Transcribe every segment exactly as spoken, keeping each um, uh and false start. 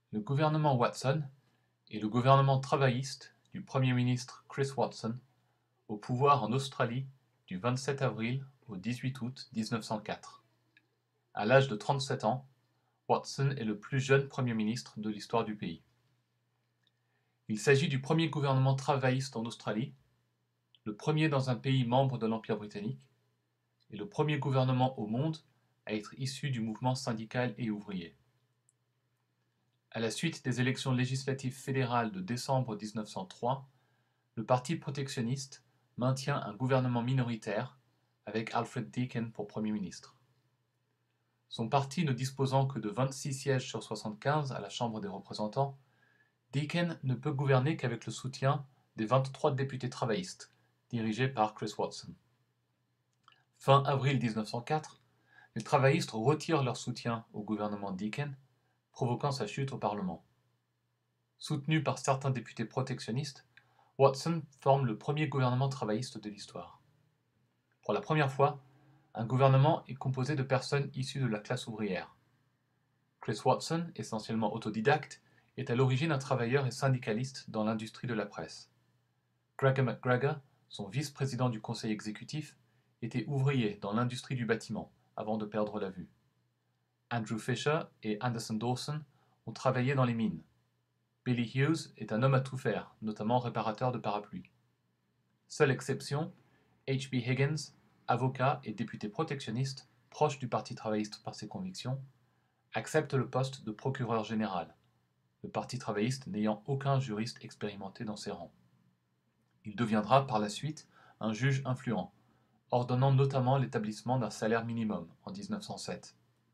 Le gouvernement Watson est le gouvernement travailliste du Premier ministre Chris Watson, au pouvoir en Australie du vingt-sept avril au dix-huit août mille neuf cent quatre. À l'âge de trente-sept ans, Watson est le plus jeune Premier ministre de l'histoire du pays. Il s'agit du premier gouvernement travailliste en Australie, le premier dans un pays membre de l'Empire britannique, et le premier gouvernement au monde à être issu du mouvement syndical et ouvrier. À la suite des élections législatives fédérales de décembre mille neuf cent trois, le Parti protectionniste maintient un gouvernement minoritaire avec Alfred Deakin pour Premier ministre. Son parti ne disposant que de vingt-six sièges sur soixante-quinze à la Chambre des représentants, Deakin ne peut gouverner qu'avec le soutien des vingt-trois députés travaillistes, dirigés par Chris Watson. Fin avril mille neuf cent quatre, les travaillistes retirent leur soutien au gouvernement Deakin, provoquant sa chute au Parlement. Soutenu par certains députés protectionnistes, Watson forme le premier gouvernement travailliste de l'histoire. Pour la première fois, un gouvernement est composé de personnes issues de la classe ouvrière. Chris Watson, essentiellement autodidacte, est à l'origine un travailleur et syndicaliste dans l'industrie de la presse. Gregor McGregor, son vice-président du conseil exécutif, était ouvrier dans l'industrie du bâtiment avant de perdre la vue. Andrew Fisher et Anderson Dawson ont travaillé dans les mines. Billy Hughes est un homme à tout faire, notamment réparateur de parapluies. Seule exception, H B Higgins, avocat et député protectionniste, proche du Parti travailliste par ses convictions, accepte le poste de procureur général, le Parti travailliste n'ayant aucun juriste expérimenté dans ses rangs. Il deviendra par la suite un juge influent, ordonnant notamment l'établissement d'un salaire minimum en mille neuf cent sept.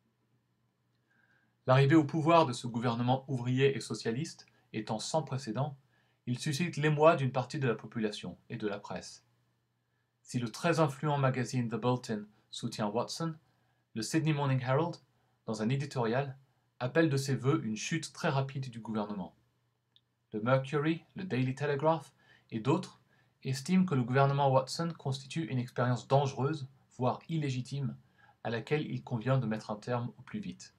L'arrivée au pouvoir de ce gouvernement ouvrier et socialiste étant sans précédent, il suscite l'émoi d'une partie de la population et de la presse. Si le très influent magazine The Bulletin soutient Watson, le Sydney Morning Herald, dans un éditorial, appelle de ses vœux une chute très rapide du gouvernement. Le Mercury, le Daily Telegraph et d'autres estiment que le gouvernement Watson constitue une expérience dangereuse, voire illégitime, à laquelle il convient de mettre un terme au plus vite.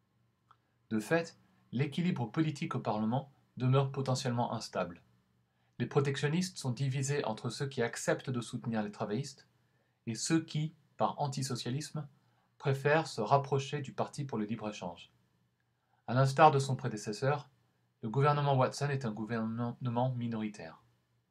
De fait, l'équilibre politique au Parlement demeure potentiellement instable. Les protectionnistes sont divisés entre ceux qui acceptent de soutenir les travaillistes et ceux qui, par antisocialisme, préfèrent se rapprocher du Parti pour le libre-échange. À l'instar de son prédécesseur, le gouvernement Watson est un gouvernement minoritaire.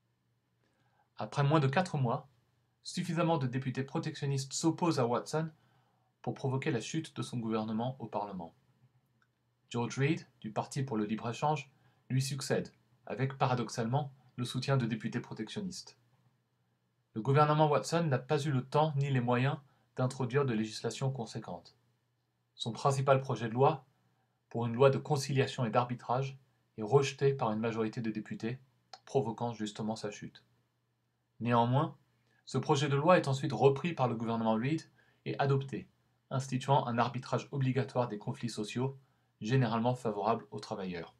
Après moins de quatre mois, suffisamment de députés protectionnistes s'opposent à Watson pour provoquer la chute de son gouvernement au Parlement. George Reid, du Parti pour le libre-échange, lui succède, avec paradoxalement le soutien de députés protectionnistes. Le gouvernement Watson n'a pas eu le temps ni les moyens d'introduire de législation conséquente. Son principal projet de loi, pour une loi de conciliation et d'arbitrage, est rejeté par une majorité de députés, provoquant justement sa chute. Néanmoins, ce projet de loi est ensuite repris par le gouvernement Reid et adopté, instituant un arbitrage obligatoire des conflits sociaux, généralement favorable aux travailleurs.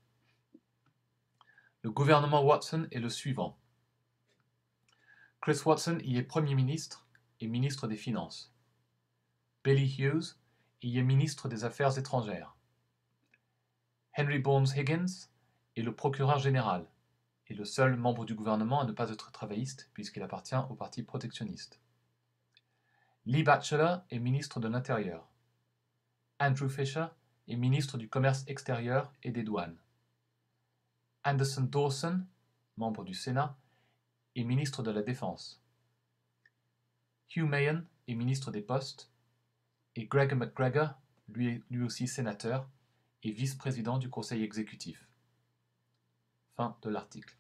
Le gouvernement Watson est le suivant. Chris Watson y est Premier ministre et ministre des Finances. Billy Hughes y est ministre des Affaires étrangères. Henry Bourne Higgins est le procureur général et le seul membre du gouvernement à ne pas être travailliste puisqu'il appartient au parti protectionniste. Lee Batchelor est ministre de l'Intérieur. Andrew Fisher est ministre du Commerce extérieur et des douanes. Anderson Dawson, membre du Sénat, est ministre de la Défense. Hugh Mayon est ministre des Postes et Gregor McGregor, lui, lui aussi sénateur, est vice-président du Conseil exécutif. Fin de l'article.